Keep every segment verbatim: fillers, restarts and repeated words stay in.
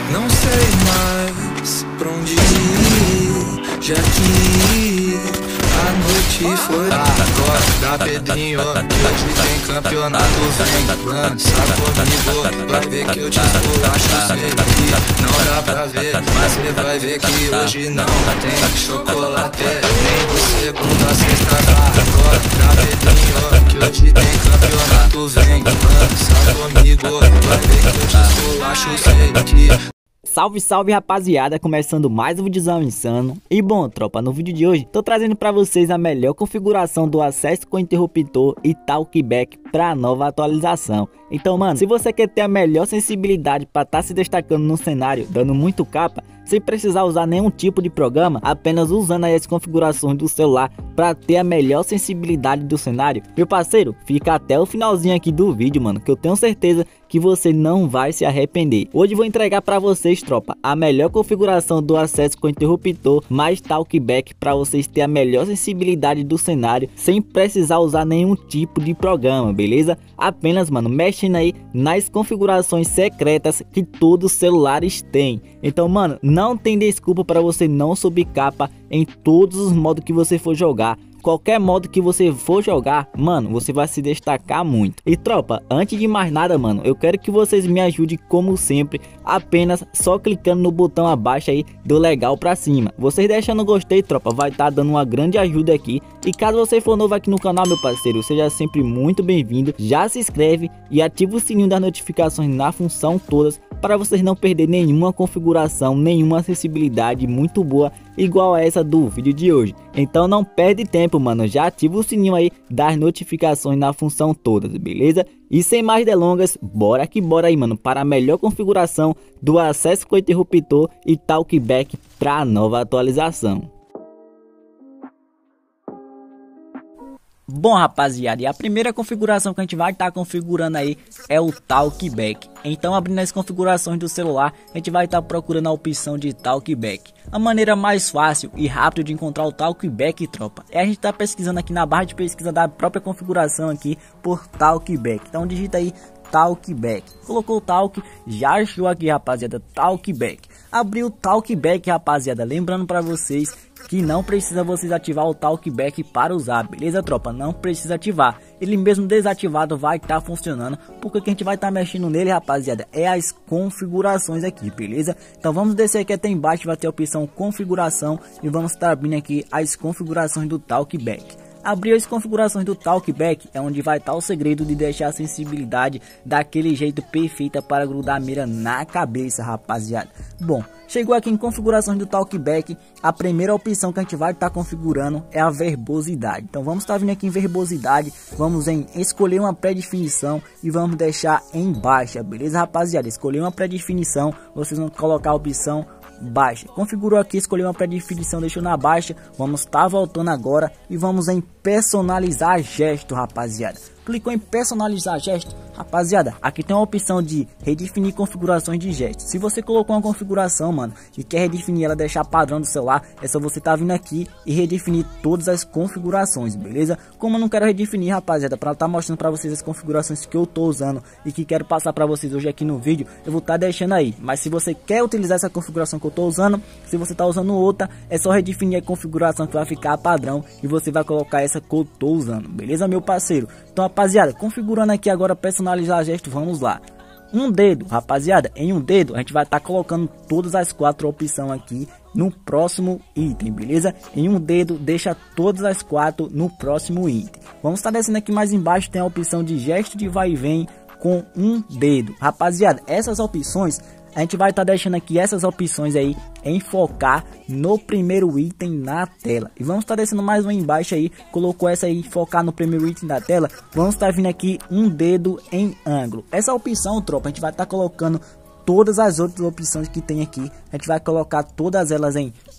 Não sei mais pra onde ir, já que a noite foi agora da Pedrinho, que hoje tem campeonato. Vem, lança comigo, vai ver que eu te esculacho. Sei que não dá pra ver, mas você vai ver que hoje não tem chocolate. Nem de segunda a sexta agora da Pedrinho, que hoje tem campeonato. Vem, lança comigo, vai ver que eu te esculacho. Sei que Salve, salve rapaziada, começando mais um vídeozão insano. E bom tropa, no vídeo de hoje tô trazendo pra vocês a melhor configuração do acesso com interruptor e talkback pra nova atualização. Então mano, se você quer ter a melhor sensibilidade pra estar tá se destacando no cenário, dando muito capa, sem precisar usar nenhum tipo de programa, apenas usando aí as configurações do celular para ter a melhor sensibilidade do cenário, meu parceiro, fica até o finalzinho aqui do vídeo, mano, que eu tenho certeza que você não vai se arrepender. Hoje vou entregar para vocês, tropa, a melhor configuração do acesso com interruptor mais talkback para vocês ter a melhor sensibilidade do cenário sem precisar usar nenhum tipo de programa, beleza? Apenas, mano, mexendo aí nas configurações secretas que todos os celulares têm. Então, mano, não tem desculpa para você não subir capa em todos os modos que você for jogar. Qualquer modo que você for jogar, mano, você vai se destacar muito. E tropa, antes de mais nada, mano, eu quero que vocês me ajudem como sempre, apenas só clicando no botão abaixo aí do legal pra cima. Vocês deixando o gostei, tropa, vai estar tá dando uma grande ajuda aqui. E caso você for novo aqui no canal, meu parceiro, seja sempre muito bem-vindo. Já se inscreve e ativa o sininho das notificações na função todas, para vocês não perder nenhuma configuração, nenhuma acessibilidade muito boa igual a essa do vídeo de hoje. Então não perde tempo, mano, já ativa o sininho aí das notificações na função todas, beleza? E sem mais delongas, bora que bora aí, mano, para a melhor configuração do acesso com interruptor e talkback para a nova atualização. Bom rapaziada, e a primeira configuração que a gente vai estar tá configurando aí é o talkback. Então, abrindo as configurações do celular, a gente vai estar tá procurando a opção de talkback. A maneira mais fácil e rápida de encontrar o talkback, tropa, é a gente estar tá pesquisando aqui na barra de pesquisa da própria configuração aqui por talkback. Então digita aí talkback, colocou o talk, já achou aqui, rapaziada, talkback. Abriu o talkback, rapaziada, lembrando para vocês que não precisa vocês ativar o talkback para usar, beleza, tropa? Não precisa ativar, ele mesmo desativado vai estar tá funcionando, porque o que a gente vai estar tá mexendo nele, rapaziada, é as configurações aqui, beleza? Então vamos descer aqui até embaixo, vai ter a opção configuração e vamos estar abrindo aqui as configurações do talkback. Abrir as configurações do talkback é onde vai estar o segredo de deixar a sensibilidade daquele jeito perfeita para grudar a mira na cabeça, rapaziada. Bom, chegou aqui em configurações do talkback, a primeira opção que a gente vai estar configurando é a verbosidade. Então vamos estar vindo aqui em verbosidade, vamos em escolher uma pré-definição e vamos deixar em baixa, beleza, rapaziada? Escolher uma pré-definição, vocês vão colocar a opção baixa. Configurou aqui, escolheu uma pré-definição, deixou na baixa. Vamos estar tá voltando agora e vamos em personalizar gesto, rapaziada. Clicou em personalizar gesto, rapaziada, aqui tem uma opção de redefinir configurações de gesto. Se você colocou uma configuração, mano, e quer redefinir ela, deixar padrão do celular, é só você tá vindo aqui e redefinir todas as configurações, beleza? Como eu não quero redefinir, rapaziada, para estar tá mostrando para vocês as configurações que eu tô usando e que quero passar para vocês hoje aqui no vídeo, eu vou estar tá deixando aí. Mas se você quer utilizar essa configuração que eu tô usando, se você tá usando outra, é só redefinir a configuração que vai ficar padrão e você vai colocar essa que eu tô usando, beleza, meu parceiro? Então, rapaziada, configurando aqui agora personalizar gesto, vamos lá. Um dedo, rapaziada, em um dedo a gente vai estar tá colocando todas as quatro opções aqui no próximo item, beleza? Em um dedo, deixa todas as quatro no próximo item. Vamos estar tá descendo aqui mais embaixo, tem a opção de gesto de vai e vem com um dedo. Rapaziada, essas opções a gente vai estar tá deixando aqui essas opções aí em focar no primeiro item na tela. E vamos estar tá descendo mais uma embaixo aí, colocou essa aí, focar no primeiro item da tela. Vamos estar tá vindo aqui um dedo em ângulo. Essa opção, tropa, a gente vai estar tá colocando todas as outras opções que tem aqui. A gente vai colocar todas elas em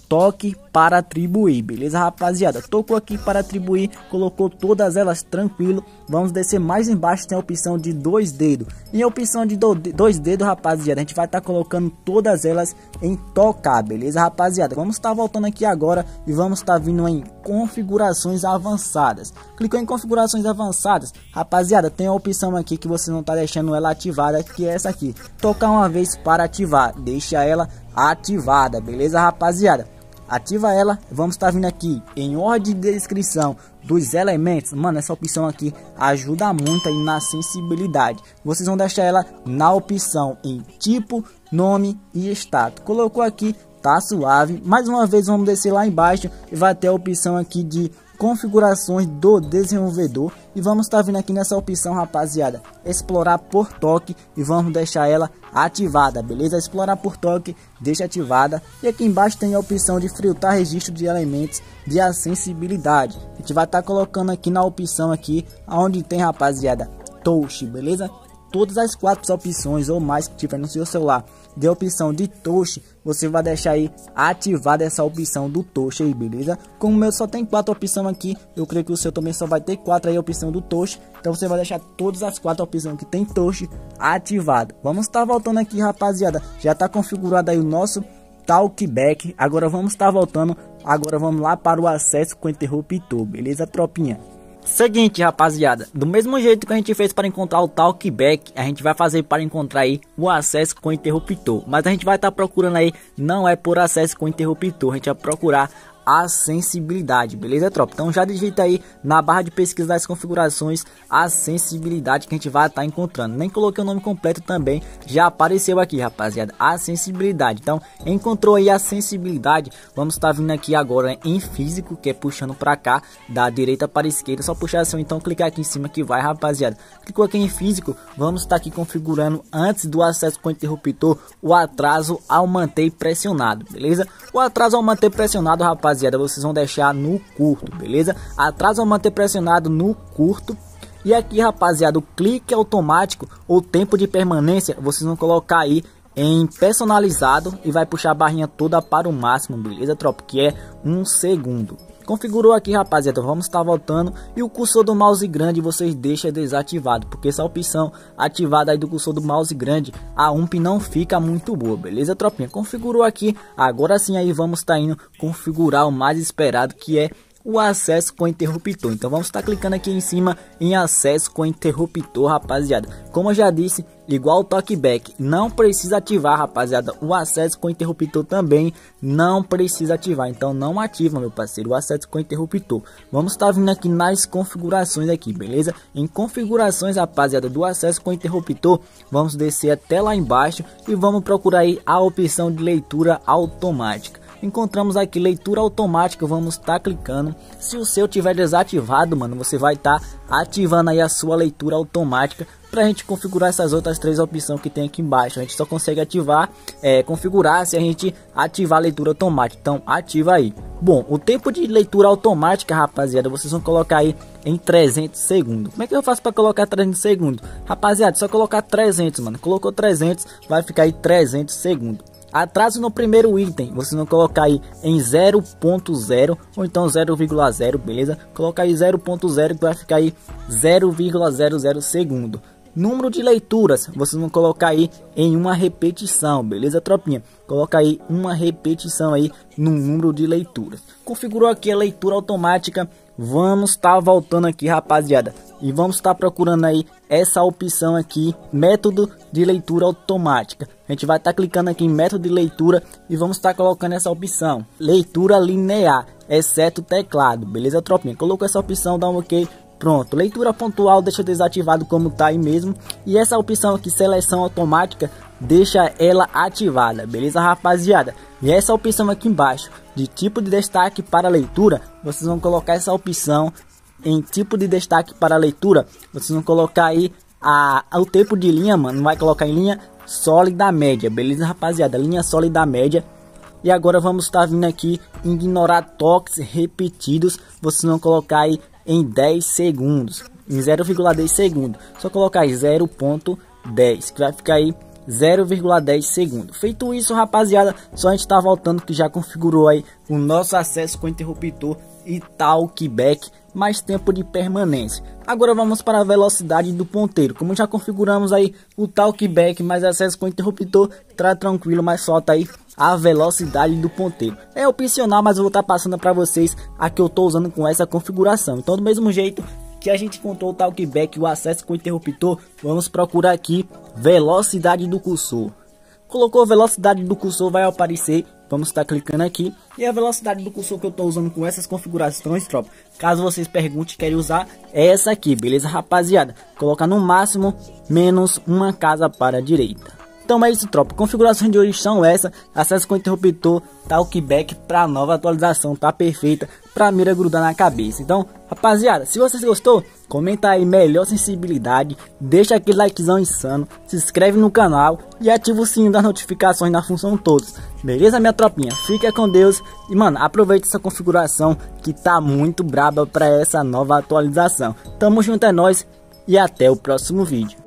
toque para atribuir, beleza, rapaziada? Tocou aqui para atribuir, colocou todas elas tranquilo. Vamos descer mais embaixo, tem a opção de dois dedos. E a opção de do, dois dedos, rapaziada, a gente vai estar tá colocando todas elas em tocar, beleza, rapaziada? Vamos estar tá voltando aqui agora e vamos estar tá vindo em configurações avançadas. Clicou em configurações avançadas, rapaziada, tem a opção aqui que você não tá deixando ela ativada, que é essa aqui. Tocar uma vez para ativar, deixa ela ativada, beleza, rapaziada? Ativa ela. Vamos estar tá vindo aqui em ordem de descrição dos elementos. Mano, essa opção aqui ajuda muito aí na sensibilidade. Vocês vão deixar ela na opção em tipo, nome e status. Colocou aqui, tá suave. Mais uma vez vamos descer lá embaixo e vai ter a opção aqui de configurações do desenvolvedor e vamos estar tá vindo aqui nessa opção, rapaziada, explorar por toque, e vamos deixar ela ativada, beleza? Explorar por toque, deixa ativada. E aqui embaixo tem a opção de filtrar registro de elementos de acessibilidade. A gente vai estar tá colocando aqui na opção aqui onde tem, rapaziada, touch, beleza? Todas as quatro opções ou mais que tiver no seu celular de opção de touch, você vai deixar aí ativada essa opção do touch aí, beleza? Como o meu só tem quatro opções aqui, eu creio que o seu também só vai ter quatro aí a opção do touch. Então você vai deixar todas as quatro opções que tem touch ativada. Vamos estar tá voltando aqui, rapaziada. Já está configurado aí o nosso talkback. Agora vamos estar tá voltando. Agora vamos lá para o acesso com interruptor, beleza, tropinha? Seguinte, rapaziada, do mesmo jeito que a gente fez para encontrar o talkback, a gente vai fazer para encontrar aí o acesso com interruptor. Mas a gente vai estar tá procurando aí, não é por acesso com interruptor, a gente vai procurar a sensibilidade, beleza, tropa? Então já digita aí na barra de pesquisa das configurações a sensibilidade que a gente vai estar tá encontrando. Nem coloquei o nome completo também, já apareceu aqui, rapaziada, a sensibilidade. Então encontrou aí a sensibilidade, vamos estar tá vindo aqui agora em físico, que é puxando para cá, da direita para a esquerda, só puxar assim, então clicar aqui em cima que vai, rapaziada. Clicou aqui em físico, vamos estar tá aqui configurando antes do acesso com interruptor o atraso ao manter pressionado, beleza? O atraso ao manter pressionado, rapaziada, vocês vão deixar no curto, beleza? Atraso ao manter pressionado no curto. E aqui, rapaziada, o clique automático ou tempo de permanência, vocês vão colocar aí em personalizado e vai puxar a barrinha toda para o máximo, beleza, tropa? Que é um segundo. Configurou aqui, rapaziada, vamos estar voltando. E o cursor do mouse grande vocês deixam desativado, porque essa opção ativada aí do cursor do mouse grande, a U M P não fica muito boa, beleza, tropinha? Configurou aqui, agora sim aí vamos estar indo configurar o mais esperado, que é o acesso com interruptor. Então vamos estar clicando aqui em cima em acesso com interruptor, rapaziada. Como eu já disse, igual o talkback, não precisa ativar, rapaziada. O acesso com interruptor também não precisa ativar, então não ativa, meu parceiro, o acesso com interruptor. Vamos estar vindo aqui nas configurações aqui, beleza? Em configurações, rapaziada, do acesso com interruptor, vamos descer até lá embaixo e vamos procurar aí a opção de leitura automática. Encontramos aqui leitura automática, vamos estar tá clicando. Se o seu tiver desativado, mano, você vai estar tá ativando aí a sua leitura automática. Pra gente configurar essas outras três opções que tem aqui embaixo, a gente só consegue ativar, é, configurar se a gente ativar a leitura automática. Então ativa aí. Bom, o tempo de leitura automática, rapaziada, vocês vão colocar aí em trezentos segundos. Como é que eu faço para colocar trezentos segundos? Rapaziada, só colocar trezentos, mano. Colocou trezentos, vai ficar aí trezentos segundos. Atraso no primeiro item, vocês vão colocar aí em zero ponto zero ou então zero vírgula zero, beleza? Coloca aí zero ponto zero que vai ficar aí zero vírgula zero zero segundo. Número de leituras, vocês vão colocar aí em uma repetição, beleza, tropinha? Coloca aí uma repetição aí no número de leituras. Configurou aqui a leitura automática. Vamos estar tá voltando aqui, rapaziada, e vamos estar tá procurando aí essa opção aqui, método de leitura automática. A gente vai estar tá clicando aqui em método de leitura e vamos estar tá colocando essa opção, leitura linear, exceto teclado, beleza, tropinha? Colocou essa opção, dá um ok. Pronto, leitura pontual deixa desativado como tá aí mesmo. E essa opção aqui, seleção automática, deixa ela ativada, beleza, rapaziada? E essa opção aqui embaixo, de tipo de destaque para leitura, vocês vão colocar essa opção em tipo de destaque para leitura. Vocês vão colocar aí a, a, o tempo de linha, mano, vai colocar em linha sólida média, beleza, rapaziada? Linha sólida média. E agora vamos estar vindo aqui em ignorar toques repetidos. Vocês vão colocar aí em dez segundos, em zero vírgula dez segundos. Só colocar aí zero ponto dez, que vai ficar aí zero vírgula dez segundos. Feito isso, rapaziada, só a gente tá voltando que já configurou aí o nosso acesso com interruptor e talkback, mais tempo de permanência. Agora vamos para a velocidade do ponteiro. Como já configuramos aí o talkback mais acesso com interruptor, tá tranquilo, mas solta aí a velocidade do ponteiro. É opcional, mas eu vou estar tá passando para vocês a que eu tô usando com essa configuração. Então, do mesmo jeito que a gente encontrou o talkback e o acesso com interruptor, vamos procurar aqui velocidade do cursor. Colocou a velocidade do cursor, vai aparecer. Vamos estar clicando aqui. E a velocidade do cursor que eu estou usando com essas configurações, tropa, caso vocês perguntem, querem usar, é essa aqui, beleza, rapaziada? Colocar no máximo menos uma casa para a direita. Então é isso, tropa. Configurações de hoje são essa. Acesso com interruptor, talkback para nova atualização, tá perfeita pra mira grudar na cabeça. Então, rapaziada, se vocês gostou, comenta aí melhor sensibilidade, deixa aquele likezão insano, se inscreve no canal e ativa o sininho das notificações na função todos. Beleza, minha tropinha? Fica com Deus e, mano, aproveita essa configuração que tá muito braba pra essa nova atualização. Tamo junto, é nóis e até o próximo vídeo.